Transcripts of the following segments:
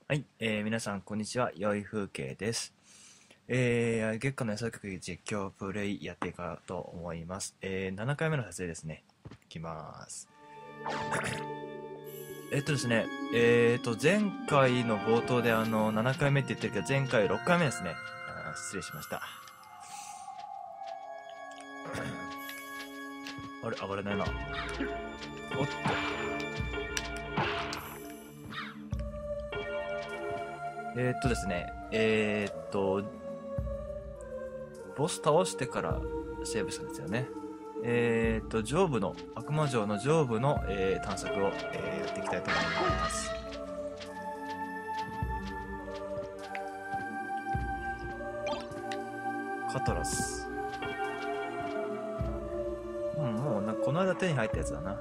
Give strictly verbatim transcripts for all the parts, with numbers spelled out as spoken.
はい、えー、皆さんこんにちは、良い風景です。えー、月下の野菜局実況プレイやっていこうと思います。えー、ななかいめの撮影ですね。いきます。えっとですね、えーと、前回の冒頭であの、ななかいめって言ってるけど、前回ろっかいめですね。あー失礼しました。あれ、暴れないな。おっと。えーっとですね、えーっと、ボス倒してからセーブしたんですよね。えーっと、上部の、悪魔城の上部の、えー探索を、えーやっていきたいと思います。カトラス。うん、もうな、この間手に入ったやつだな。うん。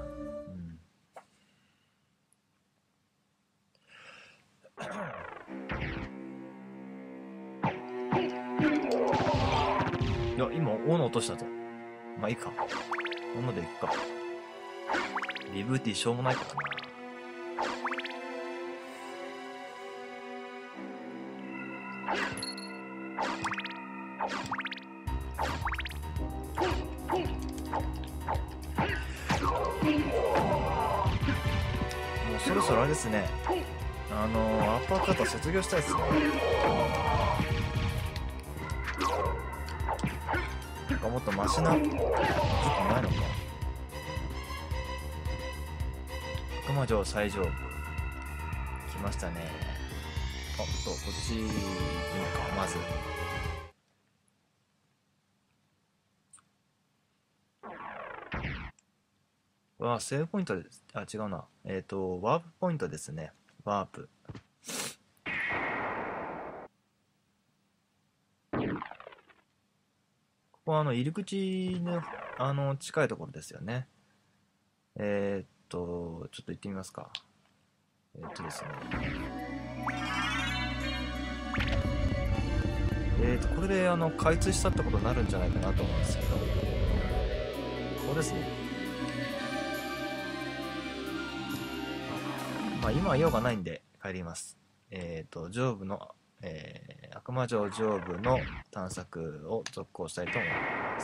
いや、今、斧落としたぞ。まあいいか。斧でいくか。リブーティーしょうもないからな。もうそろそろあれですね。あのー、アッパーカット卒業したいですね。なんかもっとマシな武器ないのか。悪魔城最上部。来ましたね。あっと、こっち行くのか、まず。わあ、セーブポイントです。あ、違うな。えっと、ワープポイントですね。ワープ。ここはあの、入り口の、あの、近いところですよね。えーっと、ちょっと行ってみますか。えーっとですね。えーっと、これであの、開通したってことになるんじゃないかなと思うんですけど。ここですね。まあ、今は用がないんで帰ります。えっと、上部の、えー悪魔城上部の探索を続行したいと思います。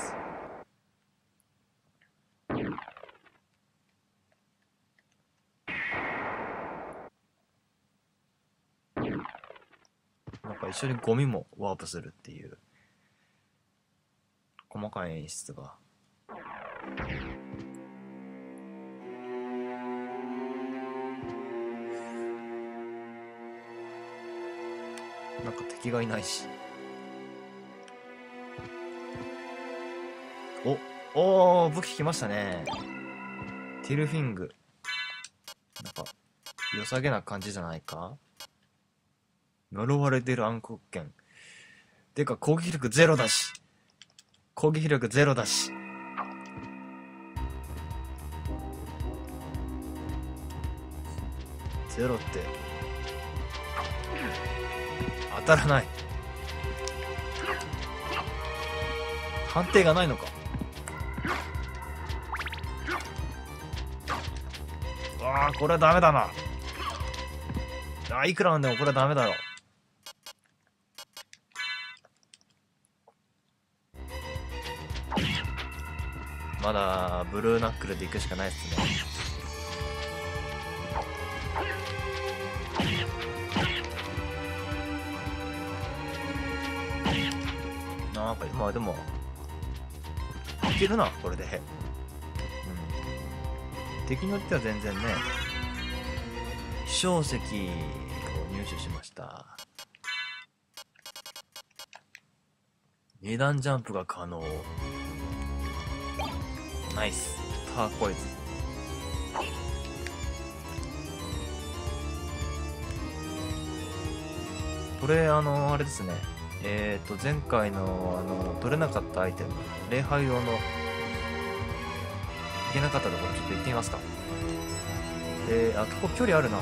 なんか一緒にゴミもワープするっていう細かい演出が。なんか敵がいないし。お、おー、武器来ましたね。ティルフィング。なんか、良さげな感じじゃないか。呪われてる暗黒剣。てか攻撃力ゼロだし。攻撃力ゼロだし。ゼロって、当たらない。判定がないのか。ああ、これはダメだな。ああ、いくらなんでもこれはダメだろう。まだブルーナックルで行くしかないっすね。なんかまあでもいけるな、これで。うん、敵によっては全然ね。飛翔石を入手しました。二段ジャンプが可能。ナイス。ターコイズ。これあのあれですね。えっと前回のあの取れなかったアイテム、礼拝用のいけなかったところちょっと行ってみますか。で、あ、結構距離あるな。あ、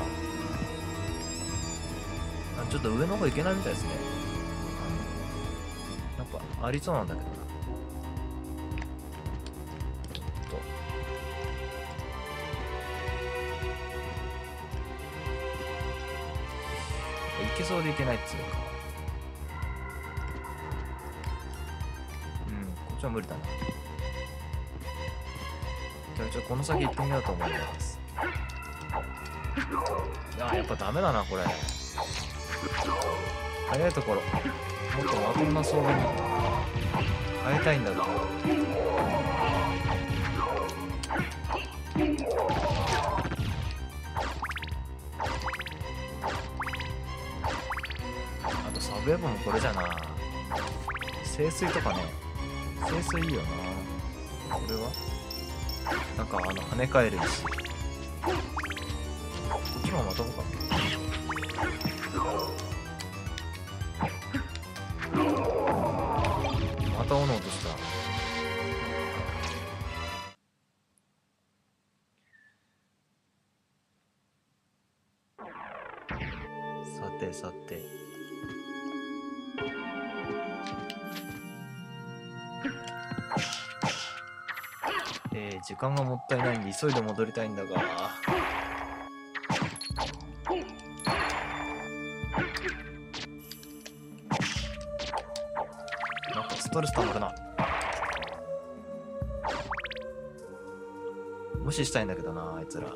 ちょっと上の方行けないみたいですね。なんかありそうなんだけどな。 けそうでいけないっつうか。うん、こっちは無理だな。じゃあちょっとこの先行ってみようと思います。あー、やっぱダメだなこれ。早いところもっとまともな装備に変えたいんだが。あとサブウェポンもこれじゃな。聖水とかね。聖水いいよな。これはなんかあの跳ね返るし、こっちもまともか。また斧落とした。さてさて、えー、時間がもったいないんで急いで戻りたいんだが、なんかストレスたまるな。無視したいんだけどな、あいつら。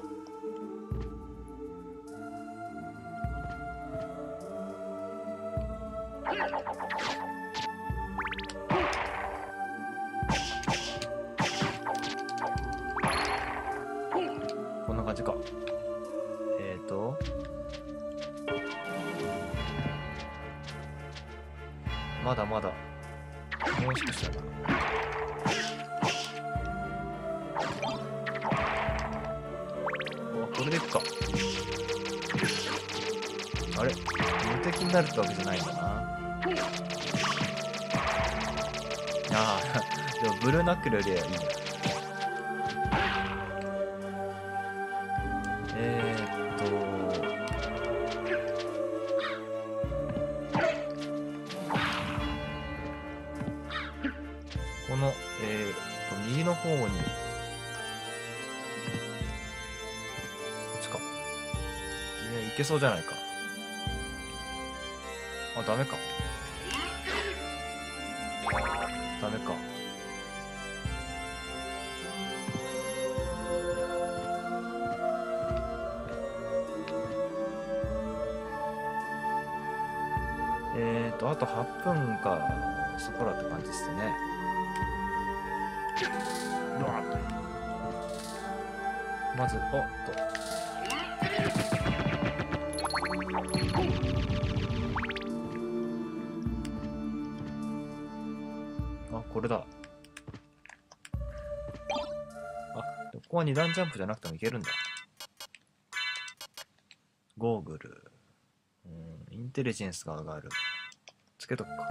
こんな感じか。えーとまだまだもう少しだな。あ、これでいくか。あれ、無敵になるってわけじゃないんだな。ああでもブルーナックルよりはいいね。えーっとこのえーっと右の方に、こっちか。いや、いけそうじゃないか。あ、ダメか。ダメか。えーと、あとはっぷんか、そこらって感じですね。うわっと。まず、おっと。あ、これだ。あ、ここはに段ジャンプじゃなくてもいけるんだ。ゴーグル。うん、インテリジェンスが上がる。つけとくか。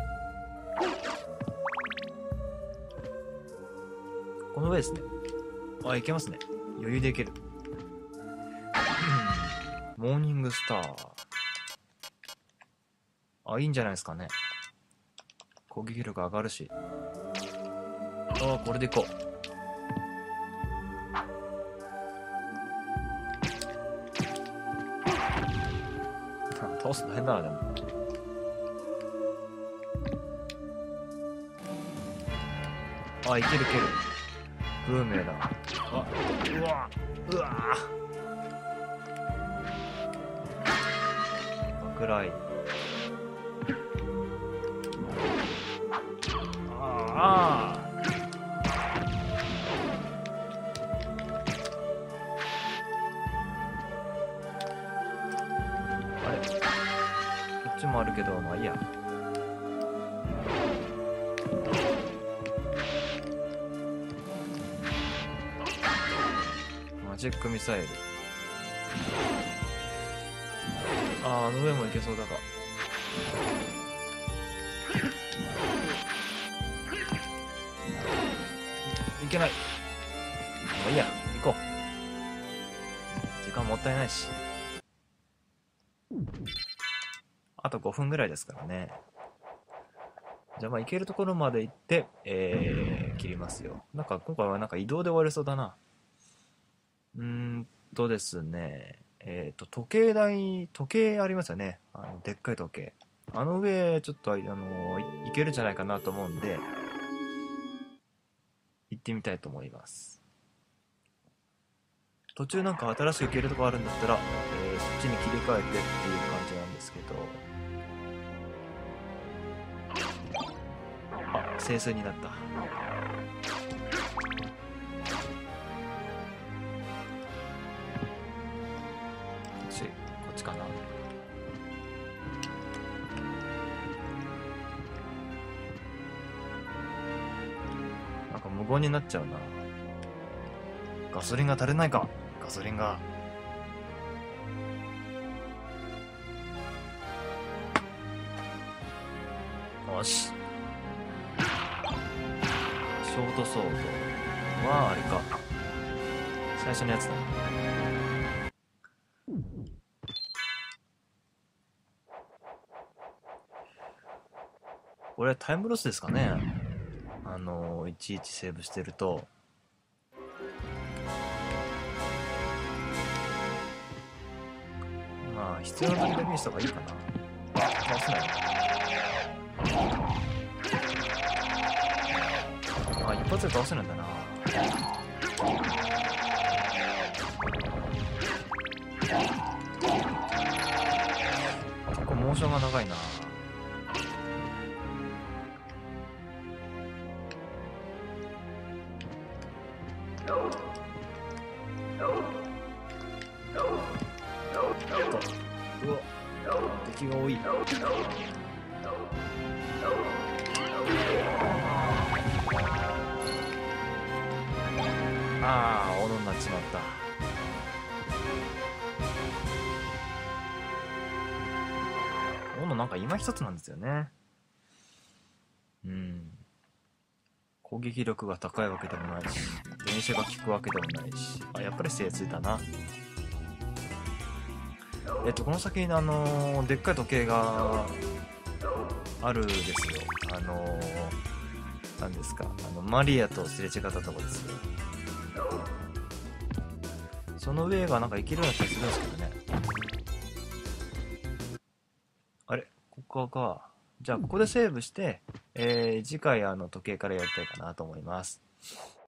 この上ですね。あ、いけますね。余裕でいける。モーニングスター。あ、いいんじゃないですかね。攻撃力上がるし。ああ、これでいこう。倒すの大変だな、でも。あ、いけるいける。ブーメラン。あ、うわうわ爆雷。あああれ、こっちもあるけど、まあいいや。マジックミサイル。ああ、あの上もいけそうだが。いけない。もういいや、行こう。時間もったいないし。あとごふんぐらいですからね。じゃあまあ行けるところまで行って、えー、切りますよ。なんか今回はなんか移動で終わりそうだな。うーんとですね、 えっと、時計台、時計ありますよね。あの、でっかい時計。あの上、ちょっと、あの、い、いけるんじゃないかなと思うんで、行ってみたいと思います。途中なんか新しく行けるとこあるんだったら、えーそっちに切り替えてっていう感じなんですけど、あ、清水になった。こっち、こっちかな。なんか無言になっちゃうな。ガソリンが足りないか。ガソリンが。よし。ショートソードはあれか。最初のやつだ。これタイムロスですかね。あのー、いちいちセーブしてると。まあ、必要な時だけにした方がいいかな。あ、倒せない。あ、一発で倒せるんだな。結構モーションが長いな。うわ、敵が多い。ああ、斧になっちまった。斧なんか今一つなんですよね。うん。攻撃力が高いわけでもないし、電車が効くわけでもないし。あ、やっぱり精ついたな。えっと、この先にあのー、でっかい時計があるんですよ。あのー、なんですか。あの、マリアとすれ違ったとこですよ。その上がなんか行けるような気がするんですけどね。あれここか。じゃあ、ここでセーブして、えー、次回あの時計からやりたいかなと思います。